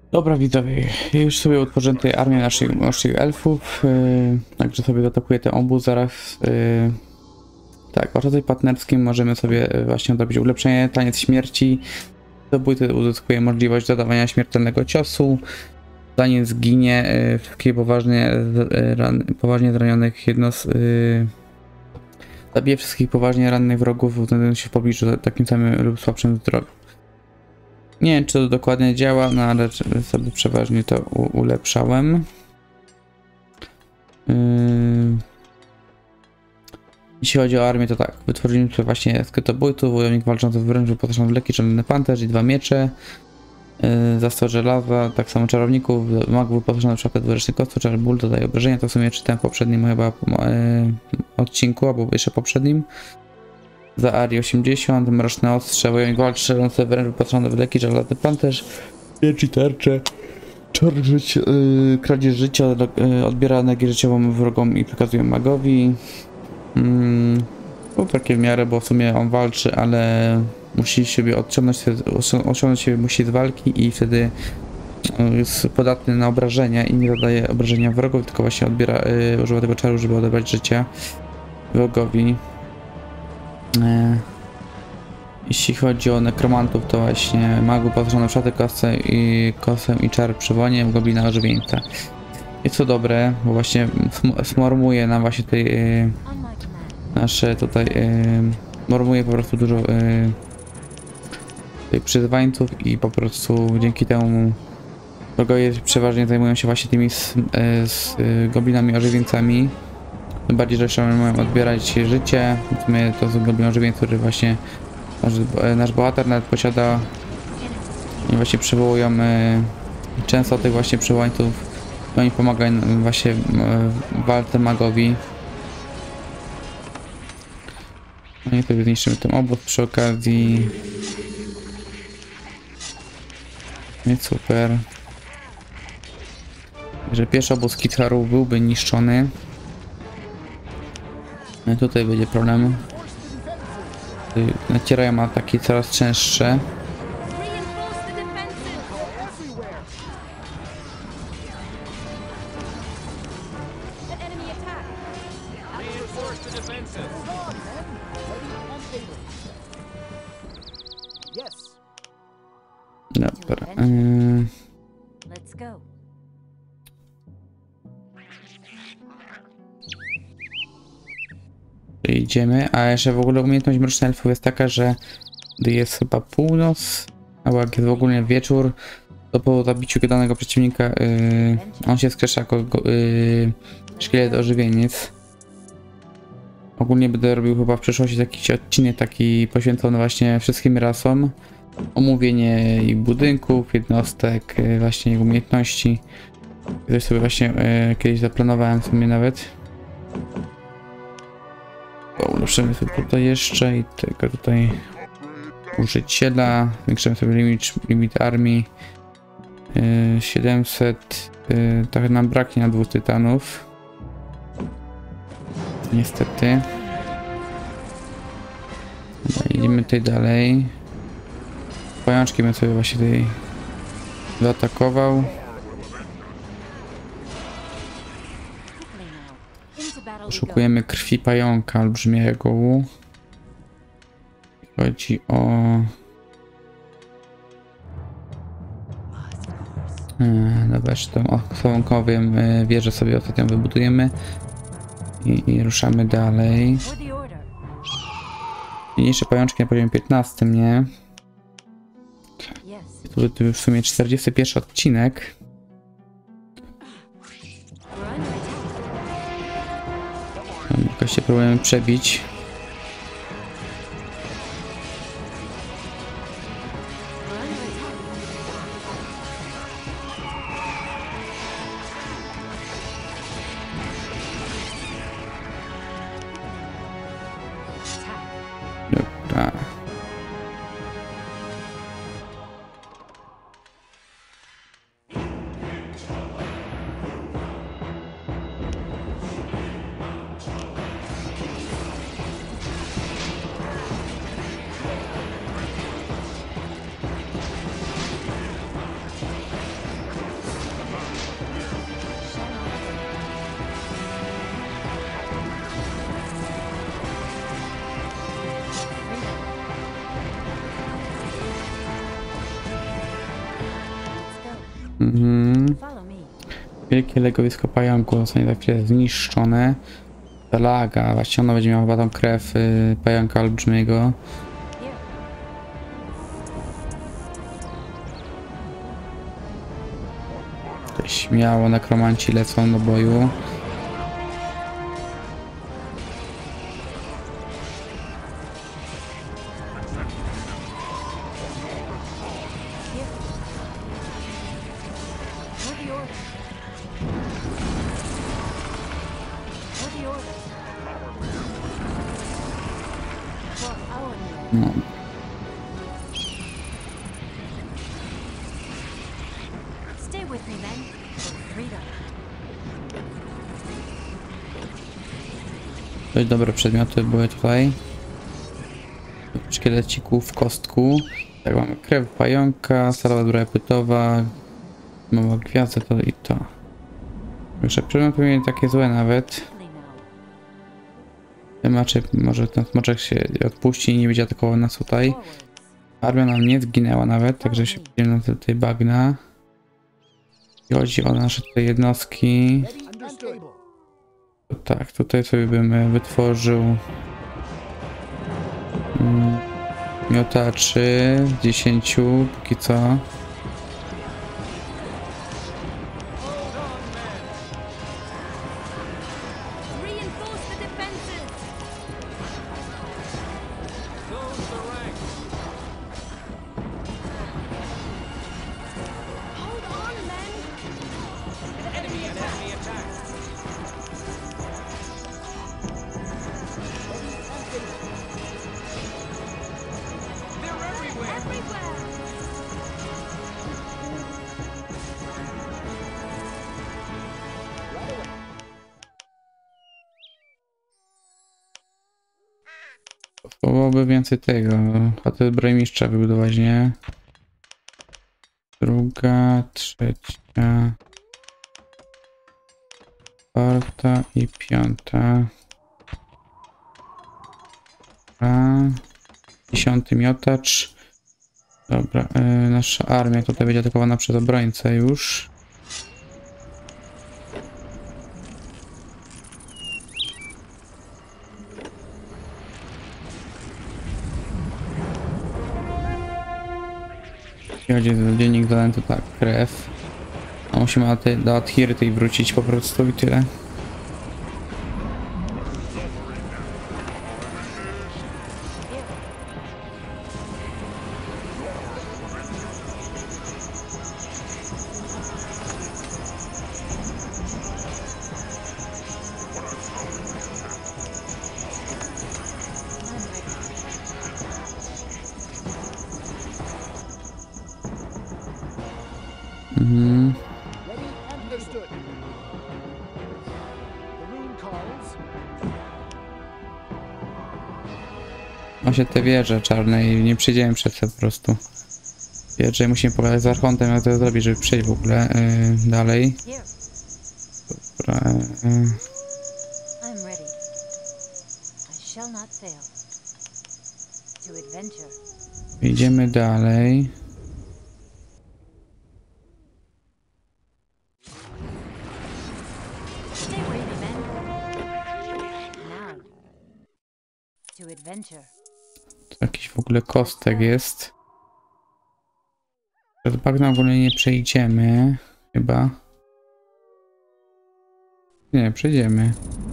Dobra widzowie, już sobie utworzyłem tutaj armię naszych elfów, także sobie zaatakuję ten obóz zaraz. Tak, w warsztacie partnerskim możemy sobie właśnie zrobić ulepszenie, taniec śmierci. Zabójcy uzyskuje możliwość zadawania śmiertelnego ciosu. Zanim zginie, wszystkich poważnie zranionych zabije wszystkich poważnie rannych wrogów znajdujących się w pobliżu takim samym lub słabszym zdrowiu. Nie wiem, czy to dokładnie działa, no ale sobie przeważnie to ulepszałem. Jeśli chodzi o armię, to tak, wytworzyliśmy sobie właśnie skrytobójców, wojownik walczący wręcz wyposażony w leki, czarny pancerz i 2 miecze. Zastor żelaza, tak samo czarowników, magów wyposażony w szafę dwuręczny kostur, czar ból dodaje obrażenia, to w sumie czytałem w poprzednim chyba odcinku, albo jeszcze poprzednim. Za Ari 80, mroczne ostrze, wojownik walczący wręcz wyposażony w leki, żelazny pancerz, miecz i tarcze. Kradzież życia, odbiera energię życiową wrogom i przekazuje magowi. To takie w miarę, bo w sumie on walczy, ale musi siebie odciągnąć się musi z walki i wtedy jest podatny na obrażenia i nie zadaje obrażenia wrogowi, tylko właśnie używa tego czaru, żeby odebrać życie wrogowi. Jeśli chodzi o nekromantów, to właśnie magu położono w szatę, kosę i czar przywołania goblina ożywieńca. Jest to dobre, bo właśnie smormuje nam właśnie tutaj nasze tutaj normuje po prostu dużo przyzwańców i po prostu dzięki temu wrogowie przeważnie zajmują się właśnie tymi goblinami ożywieńcami. Tym bardziej, że jeszcze mają odbierać życie. To są goblin ożywieńcy, który właśnie nasz bohater nawet posiada i właśnie przywołują często tych właśnie przywołańców. Oni pomagają właśnie w walce magowi. No i sobie zniszczymy ten obóz przy okazji. No super. Że pierwszy obóz Kitharów byłby niszczony. No tutaj będzie problem. Nacierają ataki coraz częstsze. Dobra. Idziemy, a jeszcze w ogóle umiejętność mrocznych elfów jest taka, że gdy jest chyba północ, albo jak jest w ogóle wieczór, to po zabiciu danego przeciwnika on się skrzesza jako szkielet ożywieniec. Ogólnie będę robił chyba w przyszłości jakiś odcinek taki poświęcony właśnie wszystkim rasom. Omówienie ich budynków, jednostek, właśnie ich umiejętności. Coś sobie właśnie kiedyś zaplanowałem sobie nawet. Ulepszymy sobie tutaj jeszcze i tego tutaj użyciela. Zwiększymy sobie limit armii. 700. Tak nam braknie na 2 tytanów. Niestety. Idziemy tutaj dalej. Pajączki bym sobie właśnie tutaj zaatakował. Szukujemy krwi pająka olbrzymiego. Chodzi o... Dobra, tą słownkowym wieżę sobie ostatnio wybudujemy. I ruszamy dalej. Mniejsze pajączki na poziomie 15, nie? To już w sumie 41 odcinek. Jakoś się próbujemy przebić. Dobra. Mhm. Follow me. Wielkie legowisko pająku zostanie za chwilę zniszczone. Ta laga, właściwie ona będzie miała chyba tam krew pająka olbrzymiego. Here. To śmiało nekromanci lecą do boju. Here. For the order. For the order. For our men. No. Stay with me, men. For freedom. Dość dobre przedmioty były tutaj. Szkielecików w kostku. Tak, mamy krew pająka, sala zbroja pytowa, mała gwiazda, to i to. Jeszcze przedmioty mieli takie złe nawet. Quickly now. Temaczek, może ten smoczek się odpuści i nie będzie atakował nas tutaj. Forwards. Armia nam nie zginęła nawet, także się pójdziemy na tej bagna. Jeśli chodzi o nasze tutaj jednostki, to tak, tutaj sobie bym wytworzył miotaczy 10 póki co. Reinforce the defenses. Hold on, men. Enemy attack. They're everywhere. Byłoby więcej tego. A to zbrojmistrza wybudować, nie? Druga, trzecia, czwarta i piąta. Dobra. 10 miotacz. Dobra, nasza armia tutaj będzie atakowana przez obrońcę już. Jeśli chodzi o dziennik zadań, to tak, krew. A musimy do Adhiry tej wrócić po prostu i tyle. Mhm. Ready and understood. The rune calls. Właśnie te wieże czarne i nie przejdziemy przez to po prostu. Wieże musimy pogadać z Archontem, jak to zrobić, żeby przejść w ogóle dalej. Here. Dobra, I'm ready. I shall not fail. To adventure. idziemy dalej. Stay with me, men. Now. To adventure. Tu jakiś w ogóle kostek jest. Przez bagna ogólnie nie przejdziemy. Chyba. Nie, przejdziemy.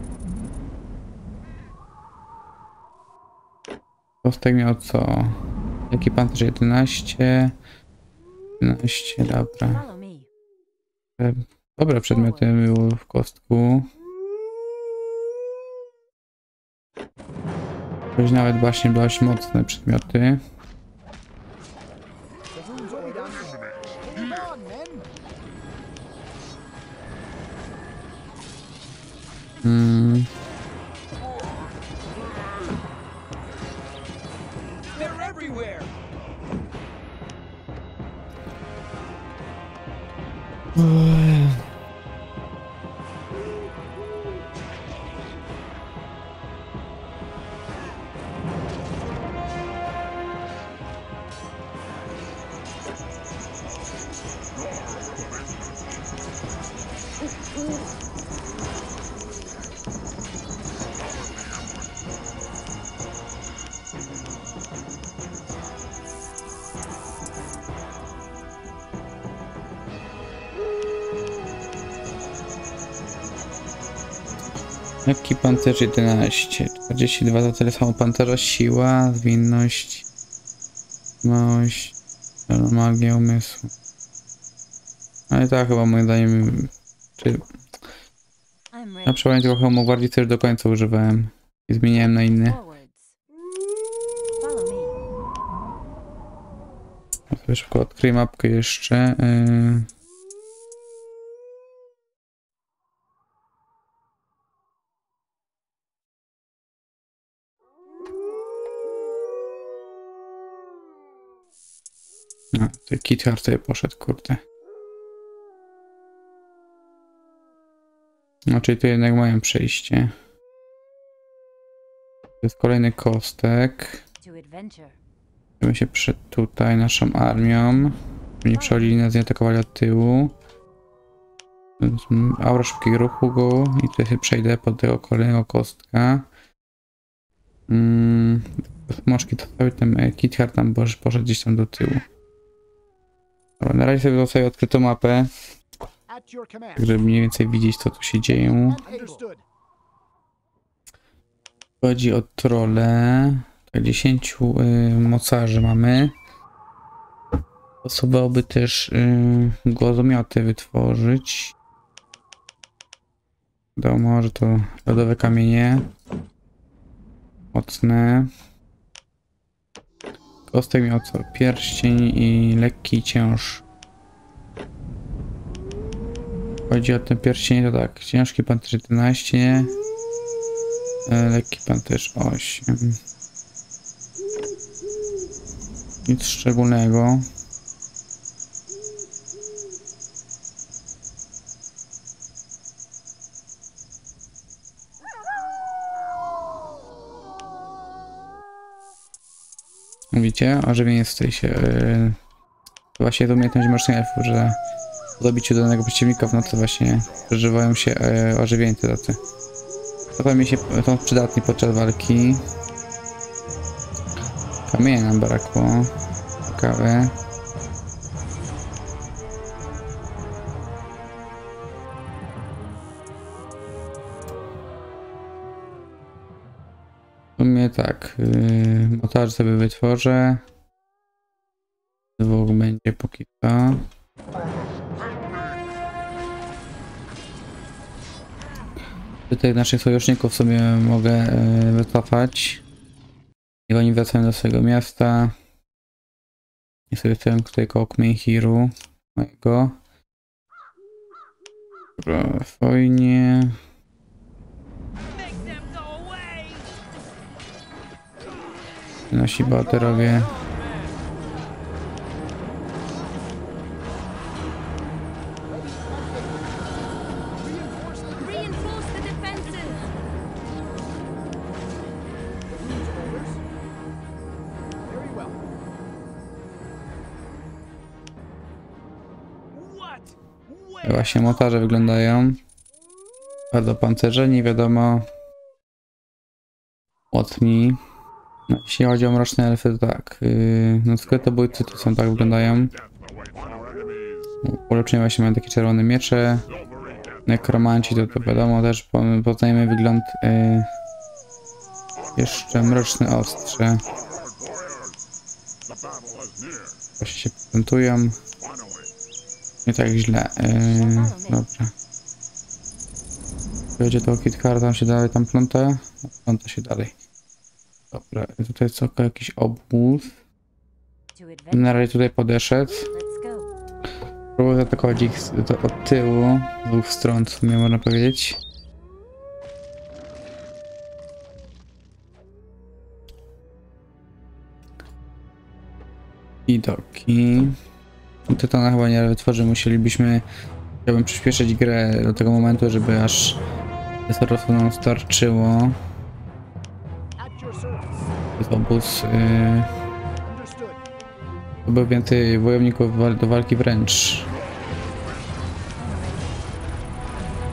Kostek miał co? Jaki pancerz? 11. 11, dobra. Follow me. Dobre przedmioty były w kostku. Choć nawet właśnie dość mocne przedmioty. The rune's orders. Move on, men. Mm. They're everywhere. Lekki pancerz 11, 42 to tyle samo pancerza, siła, zwinność, małość, magia umysłu. Ale tak chyba moim zdaniem, czy I'm na ready. przykład tego hełmu bardziej też do końca używałem i zmieniałem na inny. Forwards. Follow me. Sobie szybko odkryję mapkę jeszcze. No, to Kit Hart sobie poszedł, kurde. No, czyli tu jednak mają przejście. To jest kolejny kostek. To adventure. Bym się przed tutaj naszą armią. Nie przechodzili nas, nie atakowali od tyłu. Aura szybkiego ruchu go i tutaj się przejdę pod tego kolejnego kostka. Moszki to cały ten Kit Hart tam poszedł gdzieś tam do tyłu. Dobra, na razie sobie zostawię odkrytą mapę, At your command. żeby mniej więcej widzieć co tu się dzieje. Understood. Chodzi o trole. Tak 10 mocarzy mamy. Osobałoby też głazomioty wytworzyć. Wiadomo, że to lodowe kamienie. Mocne. Kostek miał co? Pierścień i lekki cięż. Chodzi o ten pierścień, to tak. Ciężki pancerz 11. Lekki pancerz 8. Nic szczególnego. Mówicie? Ożywienie stoi się. Właśnie to umiejętność mrocznych elfów, że po zabiciu danego przeciwnika w nocy właśnie przeżywają się ożywienie te tacy. To mi się są przydatni podczas walki. Kamienia nam brakło. Ciekawe. W sumie tak. Motarz sobie wytworzę. Dwóch będzie póki co. Tutaj naszych sojuszników sobie mogę wycofać. I oni wracają do swojego miasta. I sobie stoją tutaj koło Kmenhiru mojego. Dobra, fajnie. Nasi bohaterowie. Reinforce the defenses. Very well. Właśnie motarze wyglądają. Bardzo pancerzeni, wiadomo. Młotni. No, jeśli chodzi o mroczne elfy, to tak. No skrytobójcy to są tak wyglądają. Ulepszenia właśnie mają takie czerwone miecze. Nekromanci to wiadomo też poznajemy wygląd. Jeszcze mroczne ostrze. Właśnie się prezentują. Nie tak źle. Dobra. Będzie to Kit Hart, tam się dalej tam pląta. Pląta się dalej. Dobra, tutaj jest jakiś obóz. To adventure. Na razie tutaj podeszedł. Let's go. Próbuję zaatakować ich od tyłu, z dwóch stron, w sumie można powiedzieć. Widoki. Tytana chyba nie wytworzy, chciałbym przyspieszyć grę do tego momentu, żeby aż po nam starczyło. At your service. To jest obóz, Understood. to było więcej wojowników do walki wręcz.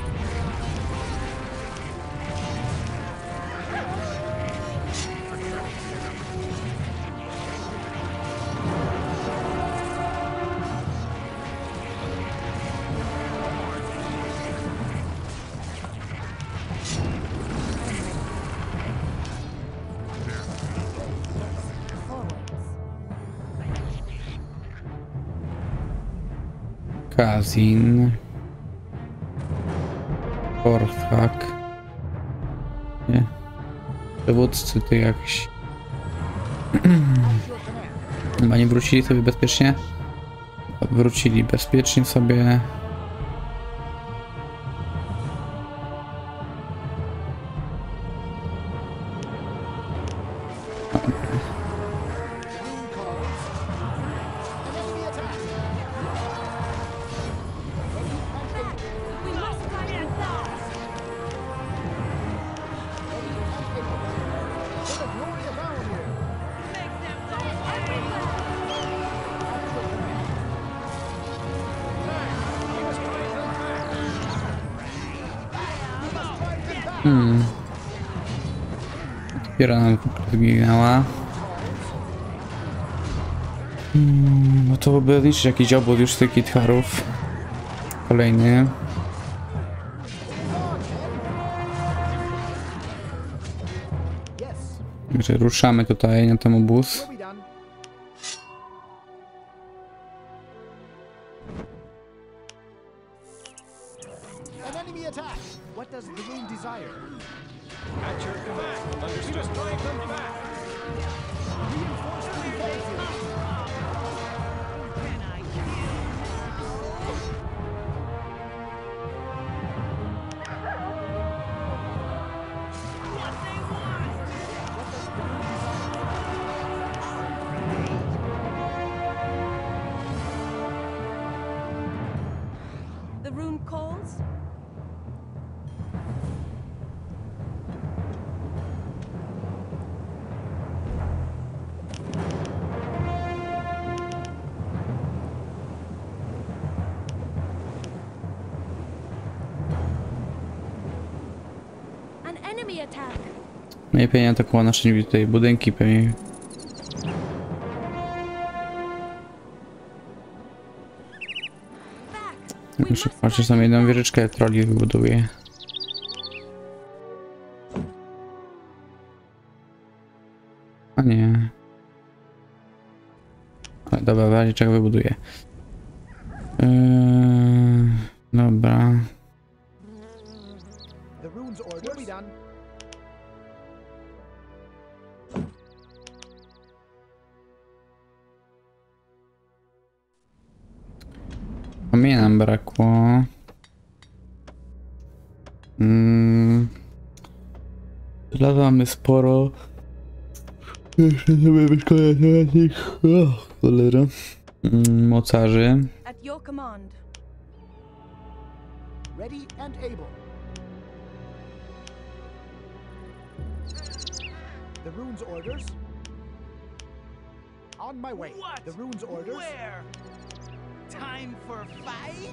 Kazin. Korthak. Nie. Dowódcy to jakiś. At your command. Chyba nie wrócili sobie bezpiecznie? Wrócili bezpiecznie sobie. Room calls. An enemy attack. We must fight and fast. For the glory of Alamir. Make them go everywhere. At your command. We must try and come back. We must try and come back. Dopiero nam zginęła. No to by odliczyć jakiś obóz już z tych kitharów. Kolejny. Yes. Także ruszamy tutaj na ten obóz. Will be done. An enemy attack. What does the room desire? At your command. Understood. Just try and come back. Reinforce the defenses. The room calls. An enemy attack. No i pewnie atakował nasze tutaj budynki pewnie. Back. Muszę patrzeć, tam jedną wieżyczkę troli wybuduję. A nie. Ale dobra, w razie czego wybuduję. Dobra. The rune's orders. Will be done. Kamienia nam brakło. Żelaza mamy sporo. Jeszcze sobie wyszkolać ich. Cholera. Mocarzy. At your command. Ready and able. The rune's orders. On my way. What? The rune's orders. Where? Time for fight?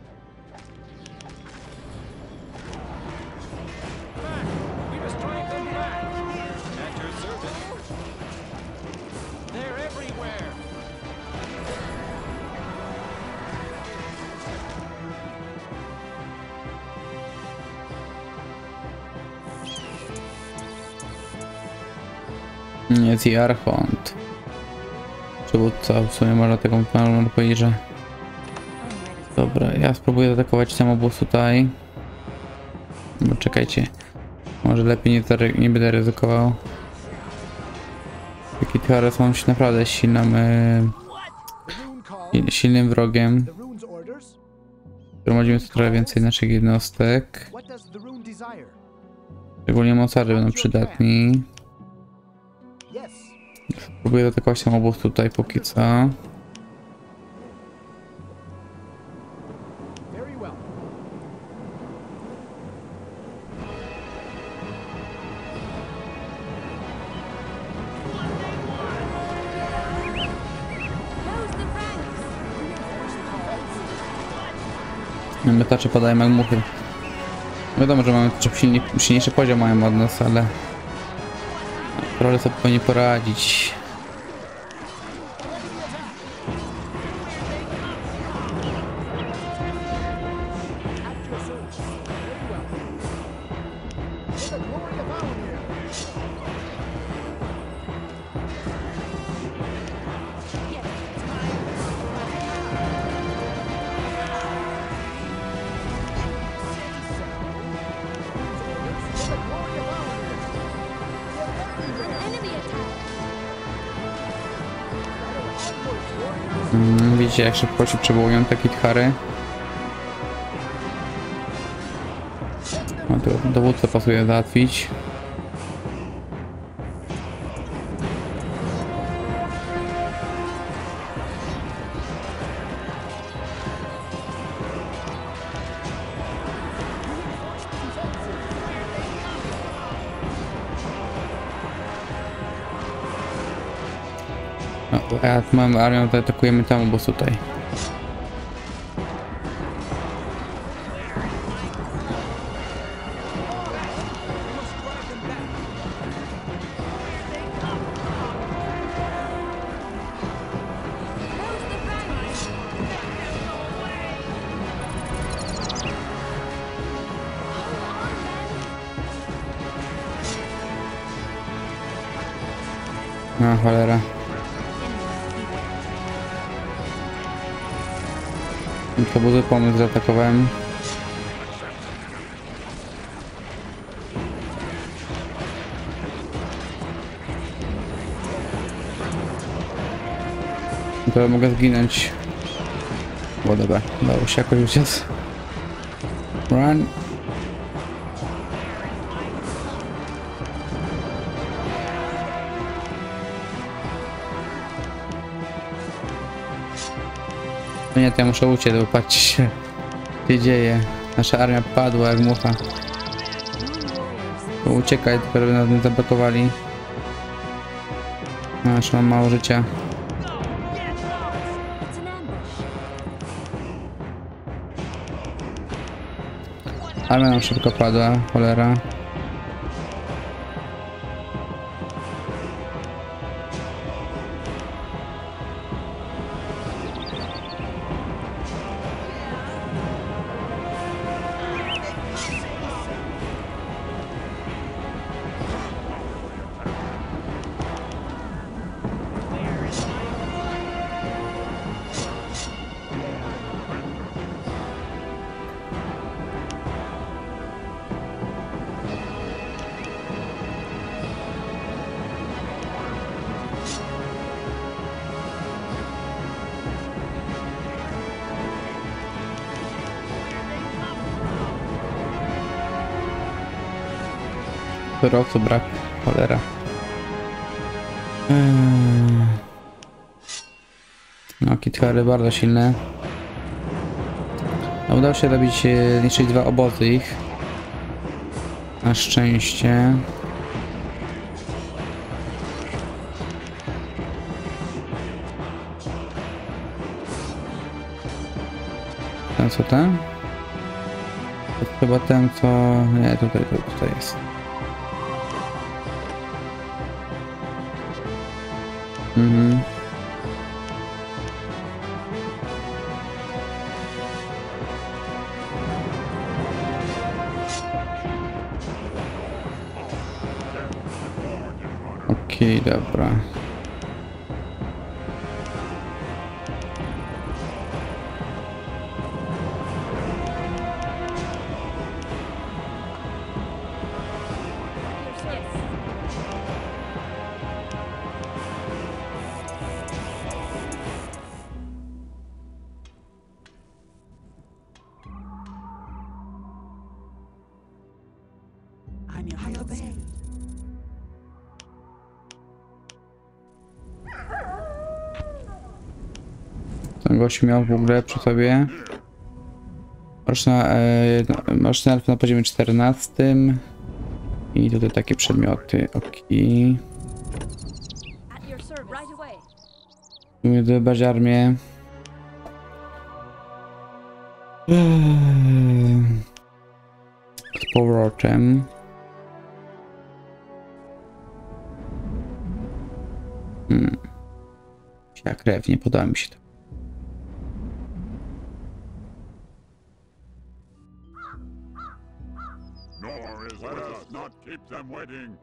Back. We must try and come back. At your service. They're everywhere. Jest i Archont. Przywódca, w sumie można taką można powiedzieć, że... Dobra, ja spróbuję zaatakować ten obóz tutaj. Bo czekajcie. Może lepiej nie będę ryzykował. Taki Teores mam się naprawdę silną, The rune call. silnym wrogiem. The rune's orders. Gromadzimy tu trochę więcej naszych jednostek. What does the rune desire? Szczególnie mocarze będą przydatni. Yes. Próbuję zaatakować ten obóz tutaj póki co. Very well. Close the ranks. Metacze padają jak muchy. Wiadomo, że mamy silniejszy poziom mają od nas, ale... Trole sobie powinni poradzić. At your service. Very well. For the glory of Alamir. Yes. Widzicie, jak szybko się przywołują te kithary. No to dowódcę pasuje załatwić. No, a tu mamy armię, to atakujemy tam obóz tutaj. No cholera. To był zły pomysł, zaatakowałem. To mogę zginąć. O dobra, dało się jakoś uciec. Run. No nie, to ja muszę uciec, bo patrzcie się, co się dzieje. Nasza armia padła jak mucha. To uciekaj, tylko żeby nas nie zablokowali. Aż mam mało życia. It's an ambush. Armia nam szybko padła, cholera. Surowcu brak, cholera. No, kithary bardzo silne. No, udało się robić, niszczyć dwa obozy ich. Na szczęście. Ten co ten? To chyba ten co... Nie, tutaj jest. Mhm. Okej, dobra. I obey. Ten gość miał w ogóle przy sobie mroczny elf na poziomie 14 i tutaj takie przedmioty, okej. At your service. Right away. Musimy dodać armię. Z powrotem. Jak krew, nie podoba mi się to. Nor is let us not keep them waiting.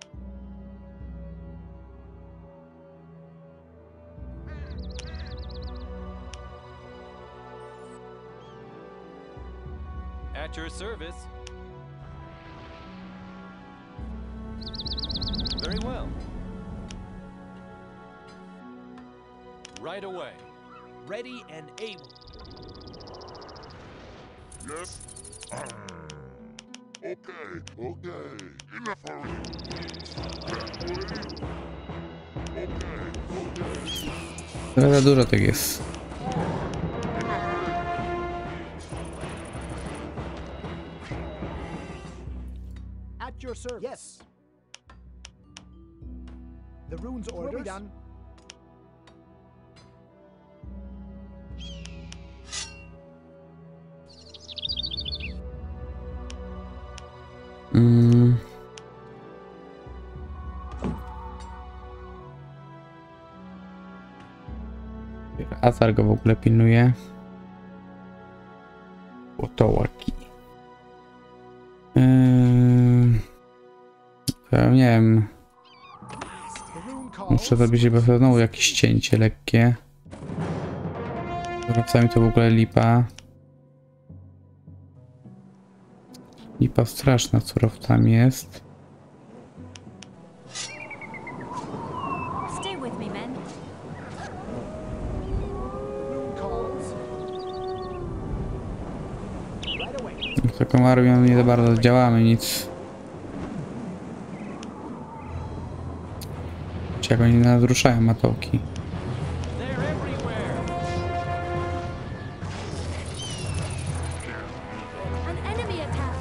At your service. Very well. Right away. ready and able. Yes? Okay, okay. Enough already. Trochę za dużo tych jest. At your service. Yes. The runes orders will be done. Azar go w ogóle pilnuje. Otołaki. Ja nie wiem. The rune calls. Muszę zrobić chyba znowu jakieś cięcie lekkie. Wracamy to w ogóle lipa. Lipa straszna, z surowcami jest. Stay with me, men. Rune calls. Right away. Z taką armią nie za bardzo działamy, nic. Jak oni nas ruszają, matołki. They're everywhere. An enemy attack.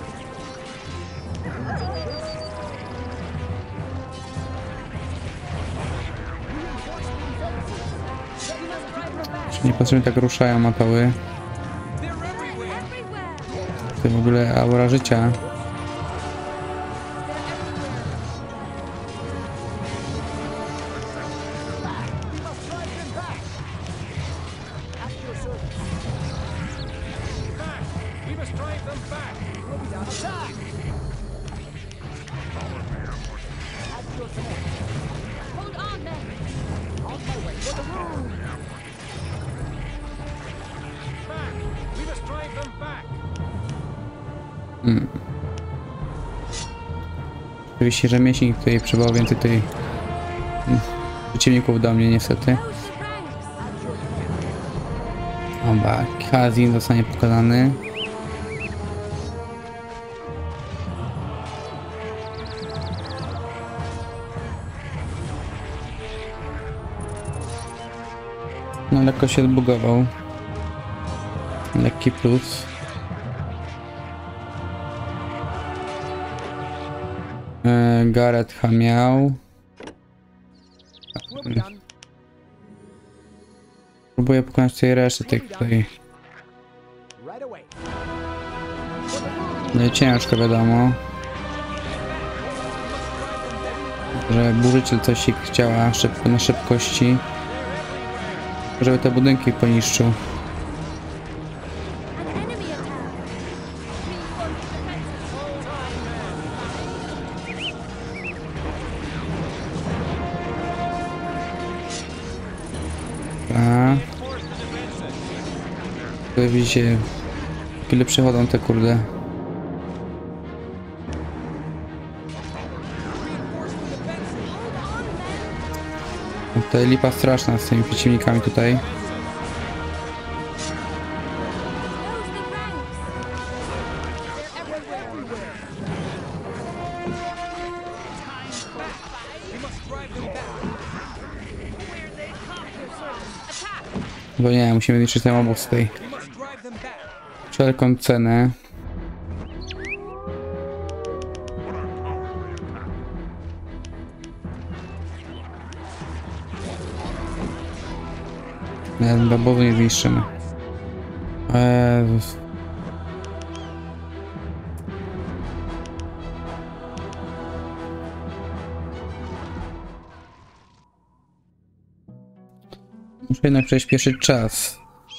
We must drive her back. Czy niepotrzebnie tak ruszają matoły? They're everywhere. Everywhere. To w ogóle aura życia. We must drive them back. Attack! At your command. Hold on, men. On my way. For the rune. Back. We must drive them back. Oczywiście rzemieślnik tutaj przybywał więcej tutaj przeciwników do mnie niestety. Close the ranks. Oba, Kazin zostanie pokonany. No lekko się zbugował. Lekki plus. Gareth miał. Will be done. Próbuję pokonać tej reszty tych tutaj. Right away. No i ciężko wiadomo. Że burzyciel coś ich chciała szybko, na szybkości. Żeby te budynki poniszczył. An enemy attack. Reinforce the defenses. A. Tutaj widzicie, ile przechodzą te kurde. Tutaj lipa straszna z tymi przeciwnikami tutaj. Close the ranks. They're everywhere. We must drive them back. Where they come. Your service. Attack. Bo nie, musimy zniszczyć ten obóz tutaj. We must drive them back. Wszelką cenę. Nawet do obozu nie zniszczymy. Jezus. Muszę jednak przyspieszyć czas.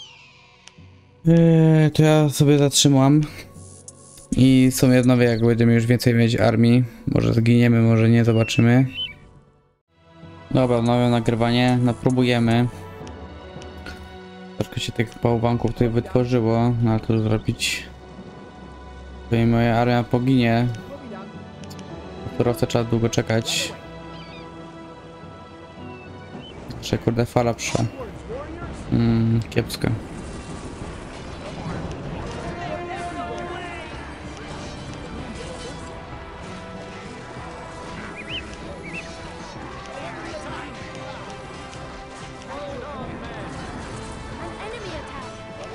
To ja sobie zatrzymam. I sobie odnowię, jak będziemy już więcej mieć armii. Może zginiemy, może nie, zobaczymy. Dobra, nowe nagrywanie. No próbujemy. Troszkę się tych bałwanków tutaj wytworzyło. No ale to zrobić. Tutaj moja armia poginie. Surowce trzeba długo czekać. Jeszcze kurde fala przyszła. Kiepsko. An enemy attack.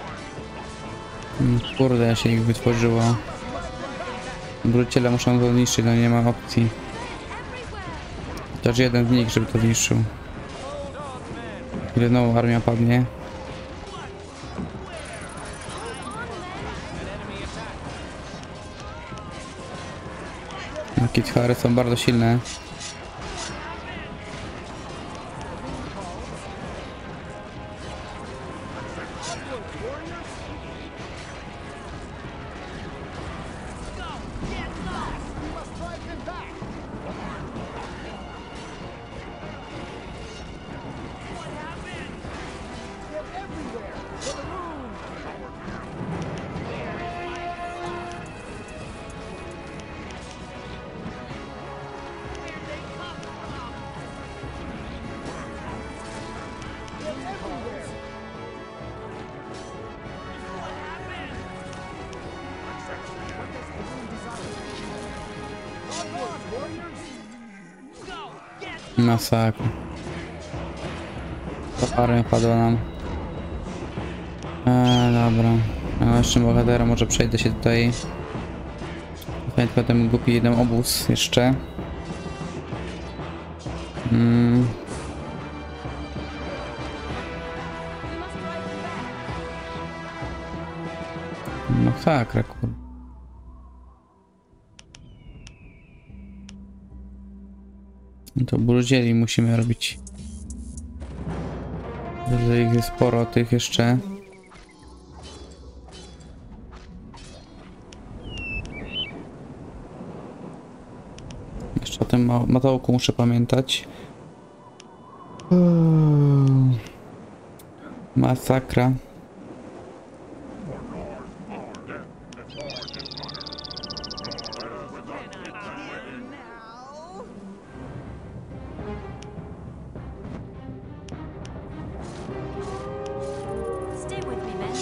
Kurde, się ich wytworzyło. Bruciele muszą to zniszczyć, no nie ma opcji. Everywhere. Chociaż jeden z nich, żeby to zniszczył. Ile znowu armia padnie. Kithary są bardzo silne. We must drive them back. They're everywhere. For the moon. They're everywhere. Onward, warriors. Masakra. To armia padła nam. Dobra. A jeszcze bohatera, może przejdę się tutaj. Tutaj tylko ten głupi jeden obóz jeszcze. Masakra, kurde. To brudzieli musimy robić. Że ich jest sporo, tych jeszcze. Jeszcze o tym matołku muszę pamiętać. Masakra. Stay with me, men.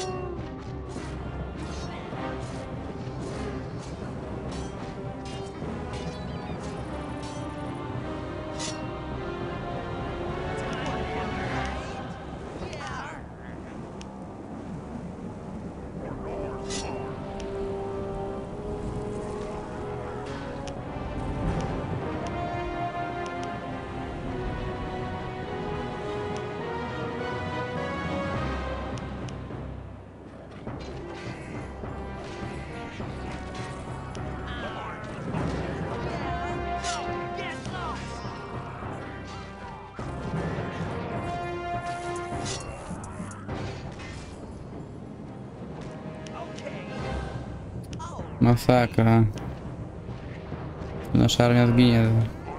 Masakra. Nasza armia zginie.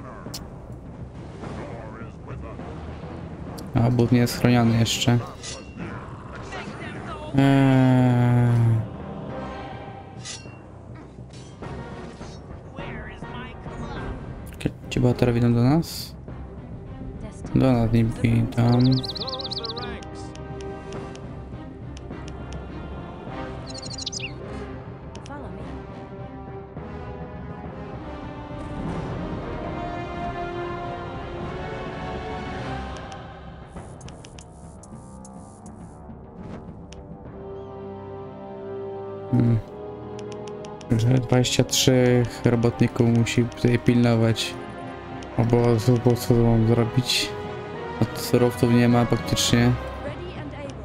A obóz nie jest chroniony jeszcze. Ci bohaterowie idą do nas? Destiny. Do nas nie idą. Close the ranks. Follow me. Że 23 robotników musi tutaj pilnować obozu, bo co mam zrobić? Od surowców nie ma praktycznie. Ready and able.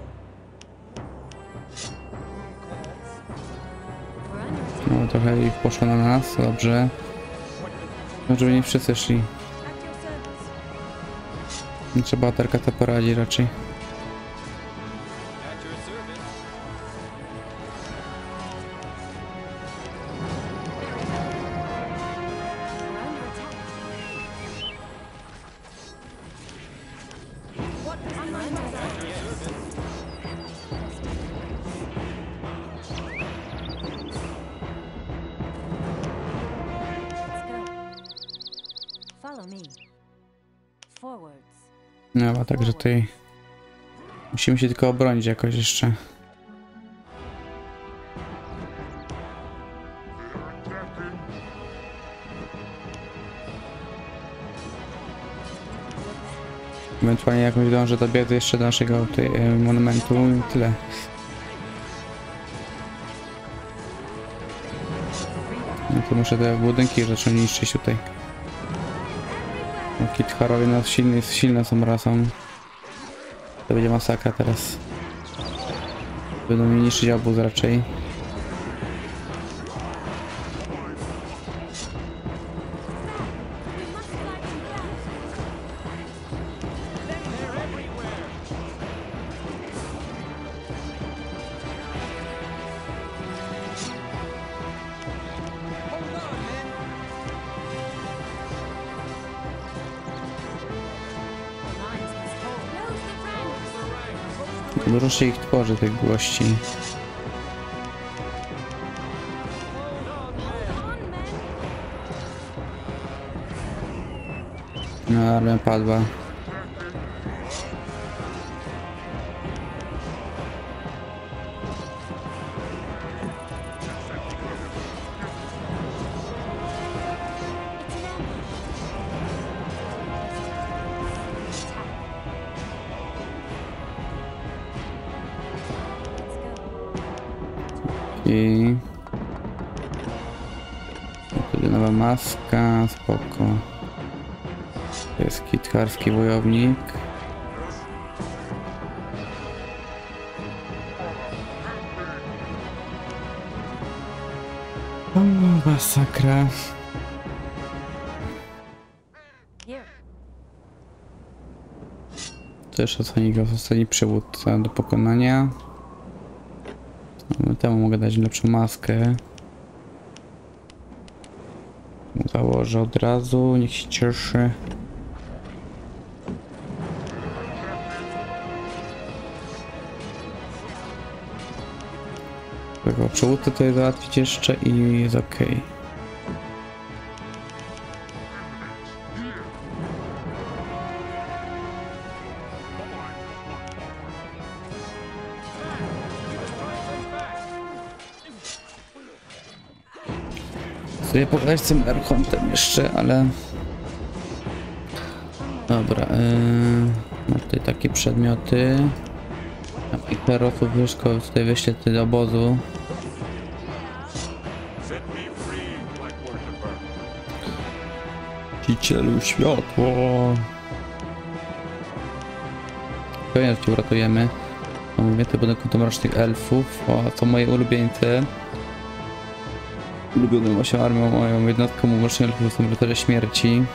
We're under attack. No trochę ich poszło na nas, dobrze. No, żeby nie wszyscy szli. At your service. Nie trzeba baterka to poradzi raczej. At your service. We're under attack. What is on my mind? Let's go. Follow me. Forwards. No, a także tutaj Musimy się tylko obronić jakoś jeszcze. They're attacking. Ewentualnie jakąś dążę dobiec jeszcze do naszego tutaj, monumentu i tyle. No to muszę te budynki zacząć niszczyć tutaj. No, Kitharowie no silne są rasą. To będzie masakra teraz. Będą mi niszczyć obóz raczej. The lines must hold. Close the ranks. Dużo się ich tworzy, tych gości. On, men. No, armia padła. I wtedy nowa maska, spoko. To jest kitharski wojownik. O, masakra. Here. To jeszcze ostatni przywódca do pokonania. No, temu mogę dać lepszą maskę. Założę od razu, niech się cieszy. Tego przywódcę tutaj załatwić jeszcze i jest ok. Chcę pogadać z tym Erchontem jeszcze, ale... Dobra, mam tutaj takie przedmioty. I perosów wszystko tutaj wyślę do obozu. Set me free, Black Worshipper. Czcicielu światło. Pewnie, że cię uratujemy. Mówię, to budynku do mrocznych elfów. O, to moje ulubieńce. Ulubioną właśnie armią, moją jednostką mrocznych elfów są rycerze śmierci.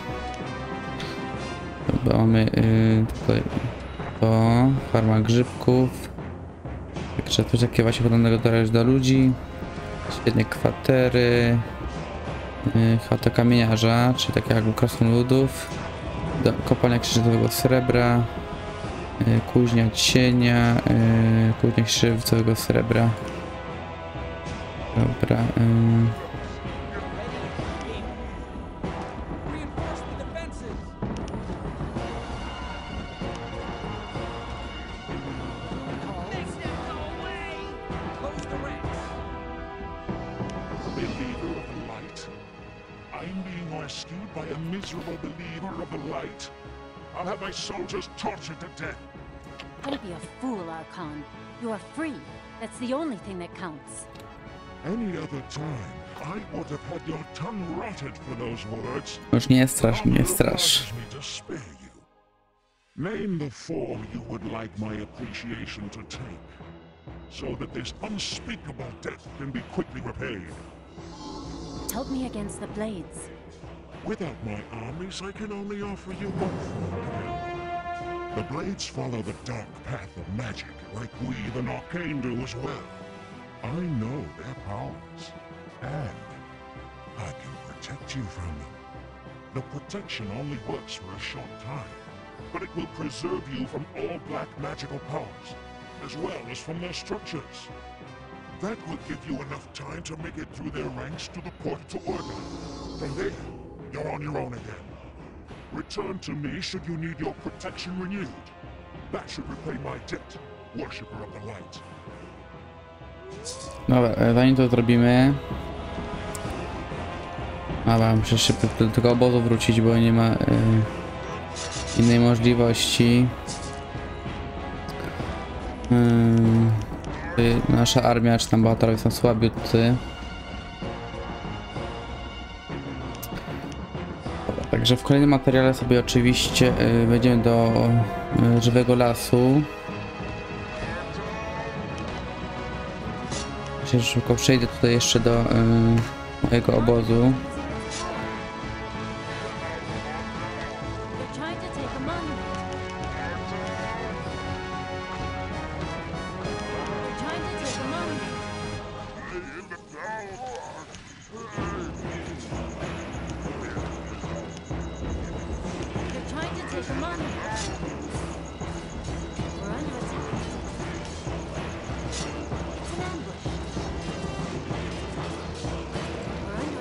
Dobra, mamy tutaj to, farma grzybków. Także coś takiego właśnie podobnego teraz do ludzi. Świetne kwatery. Chata kamieniarza, czyli taka jak u krasnoludów. Kopalnia krzyżowego srebra. Kuźnia cienia. Kuźnia krzyżowego srebra. Dobra. Reinforce the defenses. Make them go away. Close the ranks. Believer of the light. I'm being rescued by a miserable believer of the light. I'll have my soldiers tortured to death. Don't be a fool, Archon. You are free. That's the only thing that counts. Any other time, I would have had your tongue rotted for those words. Już nie strasz, nie strasz. Allows me to spare you. Name the form you would like my appreciation to take, so that this unspeakable death can be quickly repaid. Help me against the blades. Without my armies, I can only offer you one form of help. The blades follow the dark path of magic, like we, the Arcane, do as well. I know their powers, and I can protect you from them. The protection only works for a short time, but it will preserve you from all black magical powers, as well as from their structures. That will give you enough time to make it through their ranks to the port to Orga. From there, you're on your own again. Return to me should you need your protection renewed. That should repay my debt. worshiper of the light. Dobra, zanim to zrobimy... Dobra, muszę szybko do tego obozu wrócić, bo nie ma innej możliwości. Nasza armia, czy tam bohaterowie są słabiutcy. Dobra, także w kolejnym materiale sobie oczywiście wejdziemy do żywego lasu. Myślę, że szybko przejdę tutaj jeszcze do mojego obozu. They're trying to take a monument. They're trying to take a monument. They're trying to take a monument. We're under attack. It's an ambush. We're under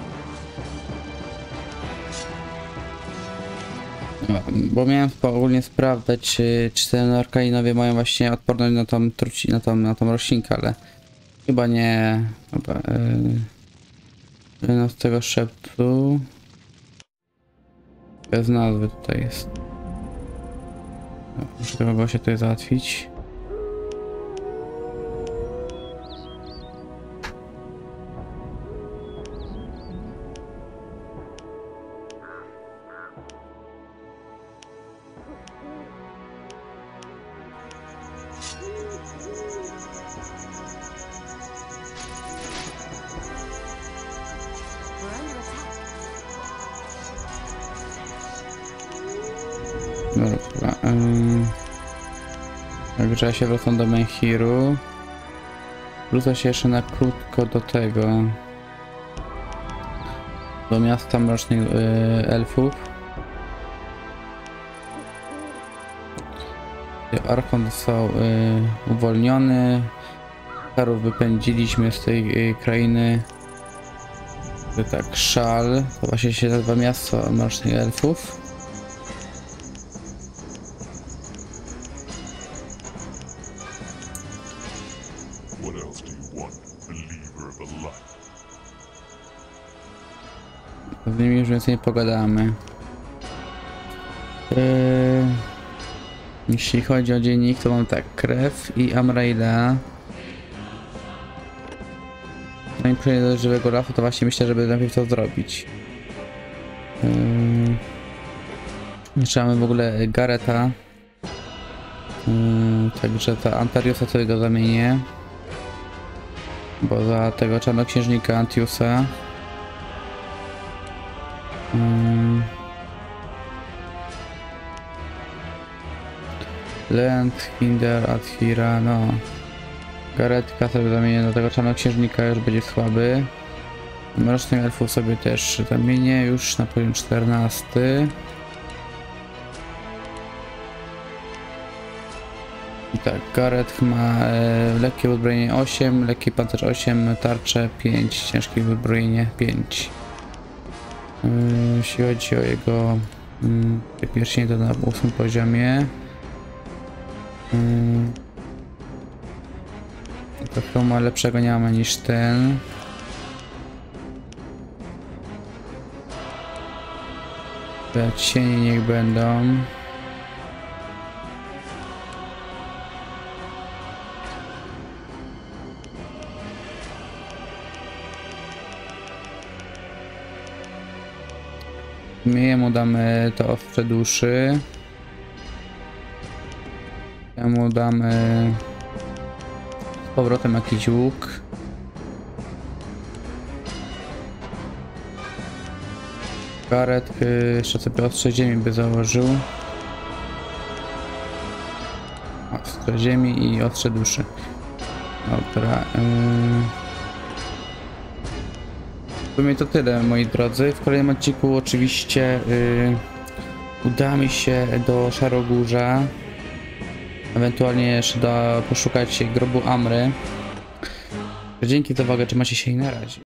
attack. Bo miałem ogólnie sprawdzać, czy te Arkaninowie mają właśnie odporność na tą na tą roślinkę, ale chyba nie. Dobra, no z tego szeptu. Bez nazwy tutaj jest. Muszę tego gościa tutaj załatwić. We're under attack. Dobra. Także ja się wracam do Menhiru. Wrócę się jeszcze na krótko do tego. Do miasta mrocznych elfów. Archon został uwolniony. Karów wypędziliśmy z tej krainy. Tak, Szal. To właśnie się nazywa miasto mrocznych elfów. What else do you want, believer of the light? Z nimi już więcej nie pogadamy. Jeśli chodzi o dziennik, to mam tak, krew i Amraila. Zanim przejdę do żywego lasu, to właśnie myślę, żeby najpierw to zrobić. Jeszcze mamy w ogóle Gareta. Także ta Antariusa sobie go zamienię. Bo za tego czarnoksiężnika Antiusa. Lent, Hinder, Adhira, no. Garetka sobie zamienię do tego czarnoksiężnika, już będzie słaby. Mrocznych elfów sobie też zamienię już na poziom 14. I tak, Garet ma lekkie uzbrojenie 8, lekki pancerz 8, tarcze 5, ciężkie uzbrojenie 5. Jeśli chodzi o jego pierścienie, to na 8 poziomie. To chyba lepszego nie mamy niż ten. Te cienie niech będą. My jemu damy to ostrze duszy. Ja mu damy z powrotem jakiś łuk. Garet jeszcze sobie ostrze ziemi by założył. Ostrze ziemi i ostrze duszy. Dobra. W sumie to tyle, moi drodzy. W kolejnym odcinku oczywiście uda mi się do Szarogórza. Ewentualnie jeszcze poszukać grobu Amry. Dzięki za uwagę, trzymajcie się i na razie.